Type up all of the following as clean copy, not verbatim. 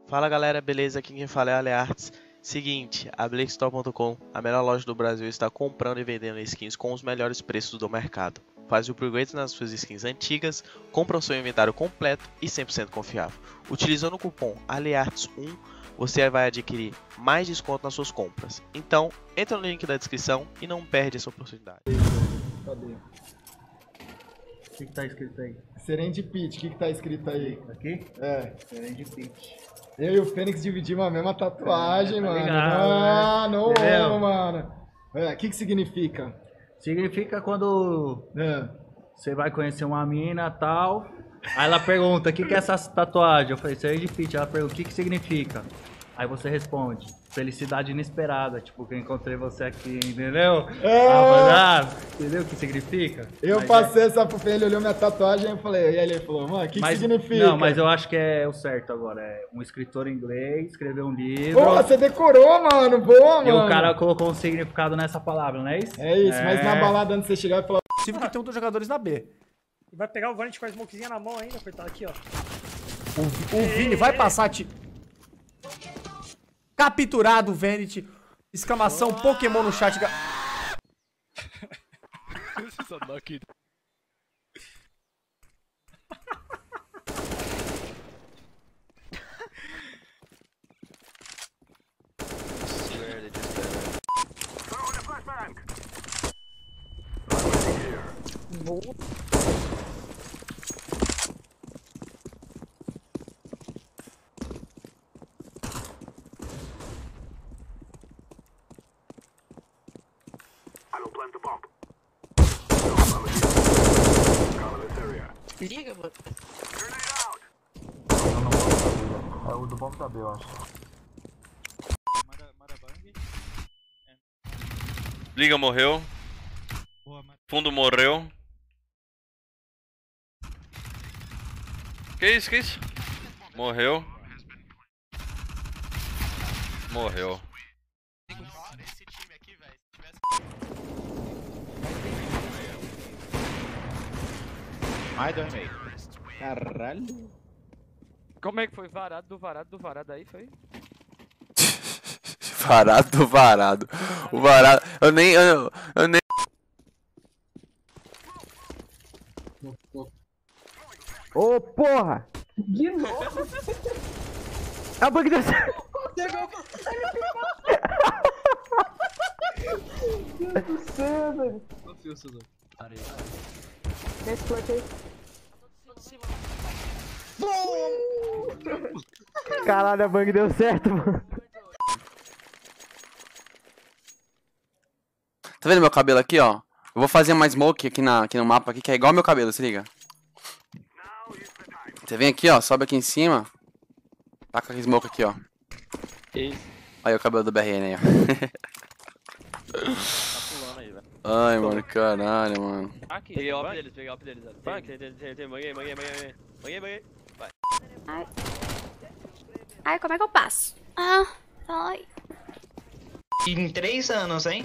Fala galera, beleza? Aqui quem fala é a Alearts. Seguinte, a BlakeStore.com, a melhor loja do Brasil, está comprando e vendendo skins com os melhores preços do mercado. Faz o upgrade nas suas skins antigas, compra o seu inventário completo e 100% confiável. Utilizando o cupom ALEARTS1, você vai adquirir mais desconto nas suas compras. Então, entra no link da descrição e não perde essa oportunidade. Cadê? O que tá escrito aí? Serendipity, o que tá escrito aí? Aqui? É. Serendipity. Eu e o Fênix dividimos a mesma tatuagem, tá mano. ligado, Não, entendeu? mano. O que significa? Significa quando É. você vai conhecer uma mina e tal. Aí ela pergunta, o que é essa tatuagem? Eu falei, Serendipity. Ela pergunta, o que significa? Aí você responde, felicidade inesperada, tipo, que eu encontrei você aqui, entendeu? Entendeu o que significa? Eu passei essa pro Fê, ele olhou minha tatuagem e eu falei, e aí ele falou, mano, o que significa? Não, mas eu acho que é o certo agora. É um escritor inglês, escreveu um livro. Pô, você decorou, mano. Boa, mano. E o cara colocou um significado nessa palavra, não é isso? É isso, mas na balada antes de você chegar e falar. É possível que tenha um dos jogadores na B. E vai pegar o Vanity com a smokezinha na mão ainda, coitado. Aqui, ó. O Vini vai passar. Capturado o Vanity. Exclamação Pokémon no chat. Liga, mano. É o do bomb da B, eu acho. Liga morreu. Fundo morreu. Que isso, que isso? Morreu. Morreu. Esse time aqui, velho, se tivesse... Mais 2,5. Caralho. Como é que foi? Varado do varado aí, foi? Varado do varado. O varado. Eu nem. Ô, porra! De novo? É o bug desse. Meu Deus do céu, velho. Esse plot aí. Caralho, a bug deu certo, mano. Tá vendo meu cabelo aqui, ó? Eu vou fazer uma smoke aqui no mapa aqui, que é igual meu cabelo, se liga. Você vem aqui, ó, sobe aqui em cima. Taca a smoke aqui, ó. Aí o cabelo do BRN aí, ó. Ai, mano, caralho, mano. Peguei o up deles, Tem, manguei. Vai. Ai, como é que eu passo? Ah, ai. Em 3 anos, hein?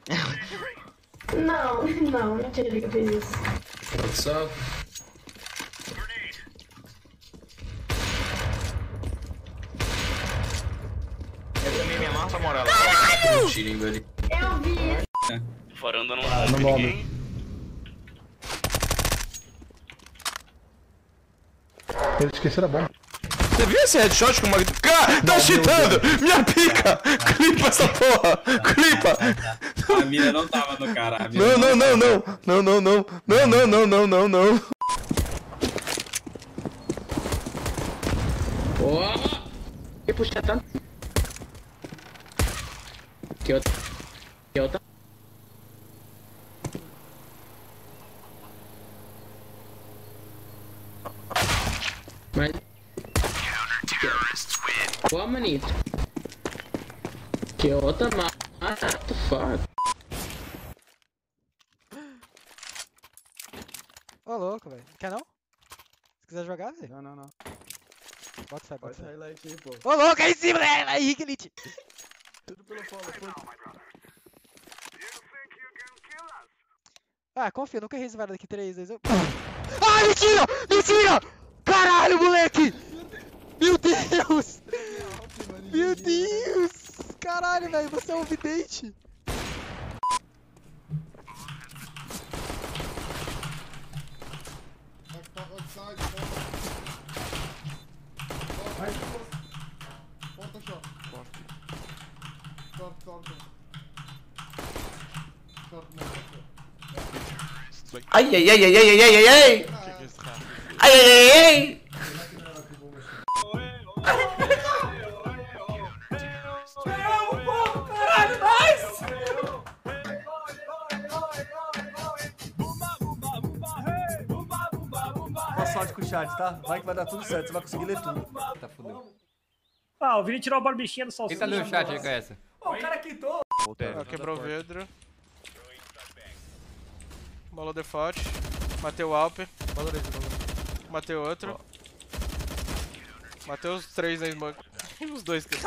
Não, mentira que eu fiz isso. What's up? Eu também me amarro pra morar lá. Um tirinho ali. Eu vi. Varanda não No nome. Ele esqueceu a bomba. Você viu esse headshot com o Magno? Cara, tá cheatando! Minha pica! Clipa essa porra! Clipa! A mina não tava no cara. Não. Ó! E puxa tanto. Que outra. Mas. Pô, manito. Que outra mata, fuck. Ô, louco, velho. Quer não? Se quiser jogar, velho. Não. Bota fé, bota fé. Highlight aí, pô. Ô, louco, aí em cima, né? Aí, Henrique Elite. Tudo pelo follow. Ah, confia, nunca errei esse varado aqui 3 vezes. Ah, mentira! Mentira! Caralho, moleque! Meu Deus! Caralho, velho, você é um vidente. Ai, ai, ai, ai, ai, ai, ai, ai! Ai, ai, ai, ai! Caralho, mais! Boa sorte com o chat, tá? Vai que vai dar tudo certo, você vai conseguir ler tudo. Tá fudendo. Ah, o Vini tirou a barbichinha do salsicha. Tenta ler o chat aí com essa. Ó, o cara quitou. Quebrou o vidro. Bolou default. Matei o Alper. Matei o outro. Matei os 3 na smoke. Os 2 que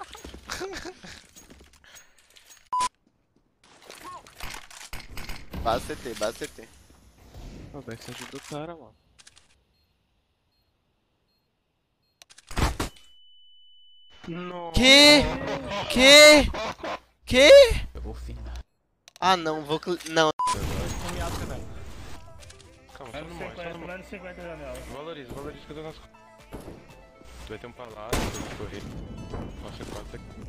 Base CT, base CT. O Bex ajuda o cara, mano. Que? Ah, não, vou... Não. Calma, só não morre, só não morre. Valoriza que eu dou nas... Tu vai ter um palácio, vou correr. Nossa, C4 tá aqui.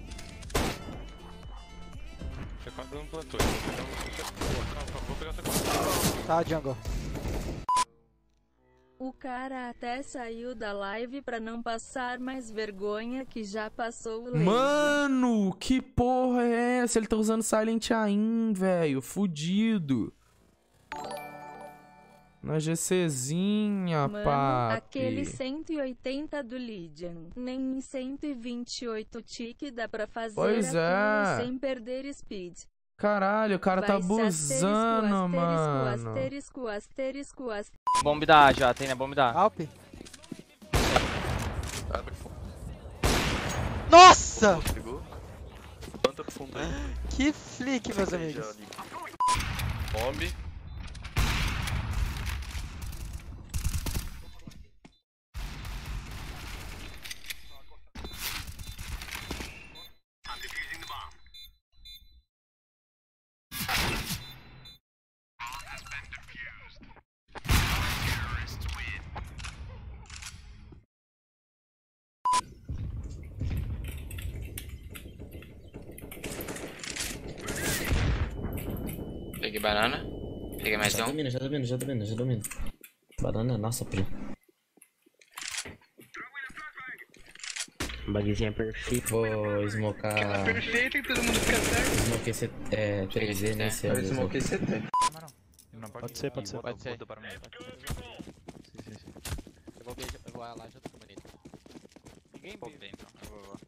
C4 dando platô. Calma, vou pegar o C4. Tá, jungle. O cara até saiu da live pra não passar mais vergonha que já passou o laser. Mano, que porra é essa? Ele tá usando Silent Aim, velho. Fudido. Na GCzinha, Mano, papi. aquele 180 do Legion. Nem em 128 tique dá pra fazer Pois aquilo é. sem perder speed. Caralho, o cara tá Vai ser abusando, mano. Asterisco. Bomba da já, tem na bomba da. Alp. Nossa! Planta pro fundo aí. Que flick, meus amigos. Bombe. Peguei banana. Peguei mais um. Já domino. Banana é nossa, primo. Bugzinha perfeita. Vou smocar. Perfeito que todo mundo fica certo. Smoke esse 3D nesse. Eu smoke esse Pode ser. Sim. Eu vou lá junto com o Manito. Ninguém B. então. Eu vou.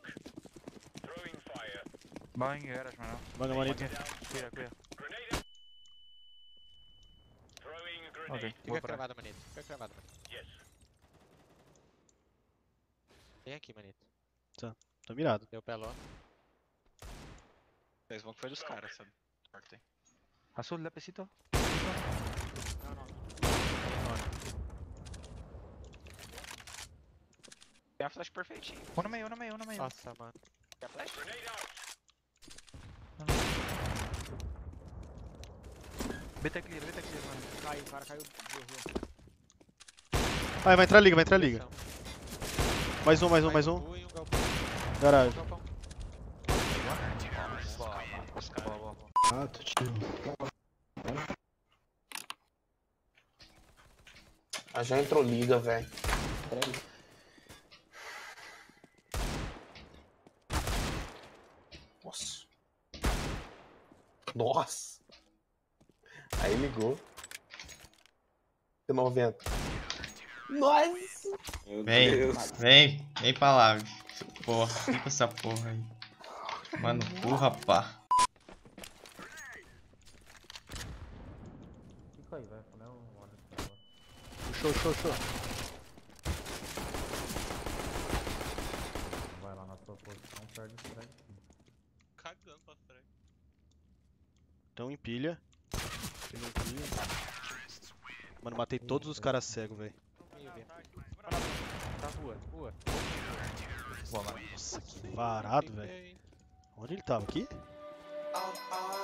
Bang, eras, mano. Manda, Manito. Cuida. Ok, Fica cravado, Manito. Vem aqui, Manito. Tô mirado. Deu peló. O smoke foi dos caras, sabe? Cortei. Azul, lapecito. Tem a flash perfeitinho. Um no meio. Nossa, mano. Tem a flash? BT clear, mano. Caiu, o cara caiu. Vai entrar liga. Mais um. Garagem. Ah, tô tiro. Ah, já entrou liga, velho. Nossa. Aí ligou. 90. Nossa. Vem pra lá. Porra, fica essa porra aí. Mano, porra, pá. Fica aí, vai. Show. Vai lá na sua posição, perde o frag. Cagando pra frente. Então empilha. Mano, matei todos os caras cegos, velho. Tá rua. Nossa, que varado, velho. Onde ele tava? Aqui?